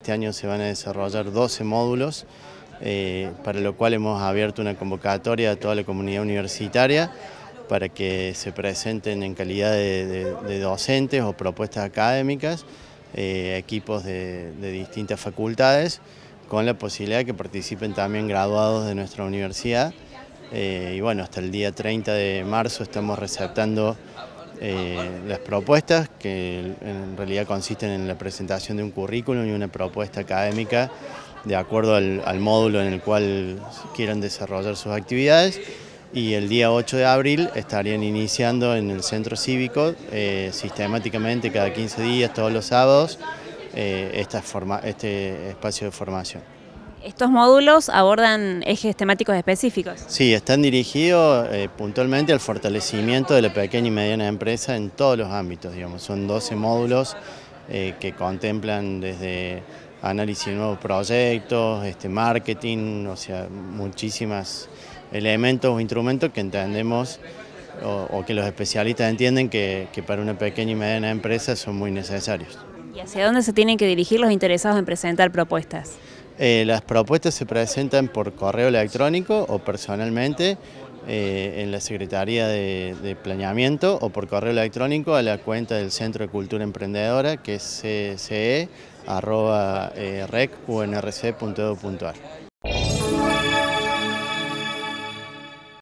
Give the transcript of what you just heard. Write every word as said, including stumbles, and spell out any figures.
este año se van a desarrollar doce módulos, eh, para lo cual hemos abierto una convocatoria a toda la comunidad universitaria para que se presenten en calidad de, de, de docentes o propuestas académicas, eh, equipos de, de distintas facultades, con la posibilidad de que participen también graduados de nuestra universidad. Eh, y bueno, hasta el día treinta de marzo estamos receptando eh, las propuestas, que en realidad consisten en la presentación de un currículum y una propuesta académica de acuerdo al, al módulo en el cual quieran desarrollar sus actividades. Y el día ocho de abril estarían iniciando en el centro cívico, eh, sistemáticamente cada quince días, todos los sábados, eh, esta forma, este espacio de formación. ¿Estos módulos abordan ejes temáticos específicos? Sí, están dirigidos eh, puntualmente al fortalecimiento de la pequeña y mediana empresa en todos los ámbitos, digamos. Son doce módulos eh, que contemplan desde análisis de nuevos proyectos, este, marketing, o sea, muchísimos elementos o instrumentos que entendemos o, o que los especialistas entienden que, que para una pequeña y mediana empresa son muy necesarios. ¿Y hacia dónde se tienen que dirigir los interesados en presentar propuestas? Eh, las propuestas se presentan por correo electrónico o personalmente eh, en la Secretaría de, de Planeamiento, o por correo electrónico a la cuenta del Centro de Cultura Emprendedora, que es c c e arroba rec u n r c punto edu punto a r.